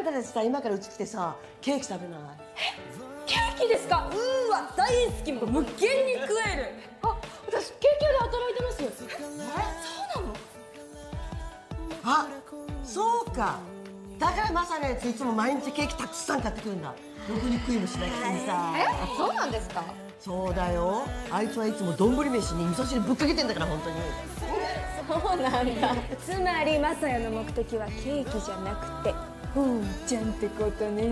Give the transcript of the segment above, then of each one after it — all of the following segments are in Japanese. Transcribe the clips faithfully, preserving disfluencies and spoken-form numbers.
んたたちさ、今からうち来てさ、ケーキ食べない？ え、ケーキですか？うーわ、大好き、もう無限に食える。あ、私ケーキ屋で働いてます。え、そうなの？ あ、そうか。だからマサのやついつも毎日ケーキたくさん買ってくるんだ。ろくに食いもしないくせにさ。 え、そうなんですか？ そうだよ。あいつはいつも丼飯に味噌汁ぶっかけてんだから本当に。 そうなんだ。つまりマサヤの目的はケーキじゃなくてふーちゃんってことね。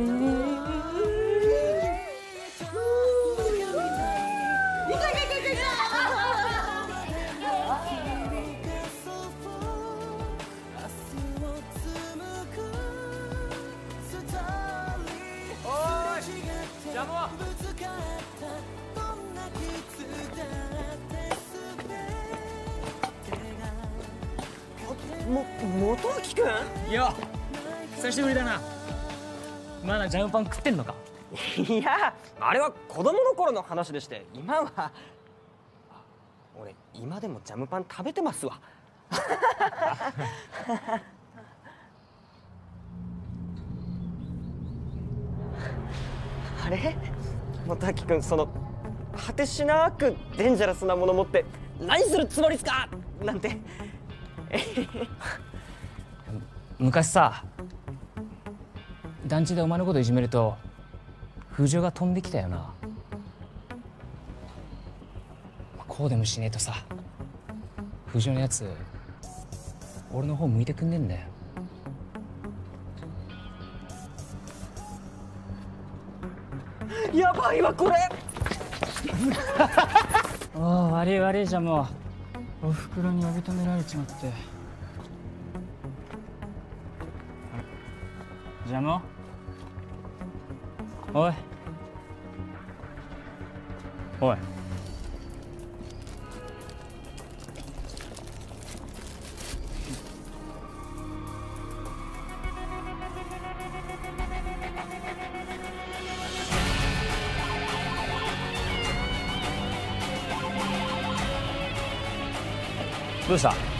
も、元木くん？ いや、久しぶりだな。まだジャムパン食ってんのか？ いや、あれは子供の頃の話でして、今は俺今でもジャムパン食べてますわ。あれ、元木くん、その果てしなくデンジャラスなもの持って何するつもりっすかなんて。 昔さ、団地でお前のこといじめると風情が飛んできたよな。こうでもしねえとさ、風情のやつ俺の方向いてくんねえんだよ。 やばいわこれ。 おお、悪い悪い、じゃもうおふくろに呼び止められちまって。じゃあもう、おいおい、どうした？